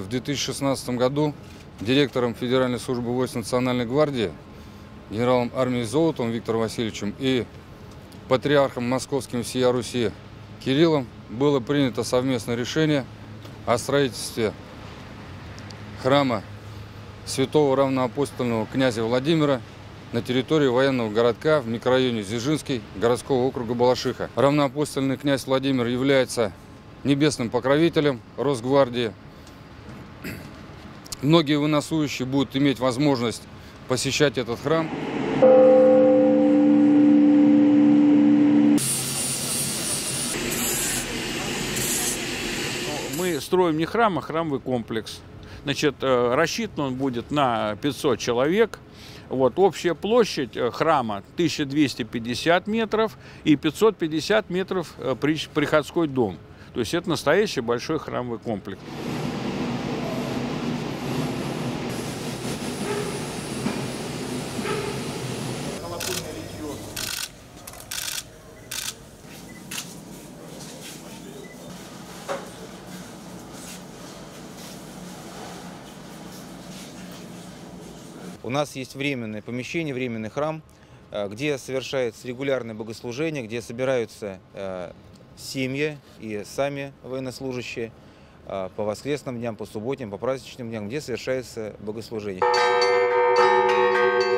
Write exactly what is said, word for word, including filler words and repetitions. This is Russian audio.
в две тысячи шестнадцатом году директором Федеральной службы войск Национальной гвардии, генералом армии Золотовым Виктором Васильевичем и патриархом московским всея Руси Кириллом было принято совместное решение о строительстве храма святого равноапостольного князя Владимира на территории военного городка в микрорайоне Дзержинский городского округа Балашиха. Равноапостольный князь Владимир является небесным покровителем Росгвардии. Многие военнослужащие будут иметь возможность посещать этот храм. Мы строим не храм, а храмовый комплекс. Значит, рассчитан он будет на пятьсот человек. Вот, общая площадь храма тысяча двести пятьдесят метров и пятьсот пятьдесят метров приходской дом. То есть это настоящий большой храмовый комплекс. У нас есть временное помещение, временный храм, где совершается регулярное богослужение, где собираются семьи и сами военнослужащие по воскресным дням, по субботним, по праздничным дням, где совершается богослужение.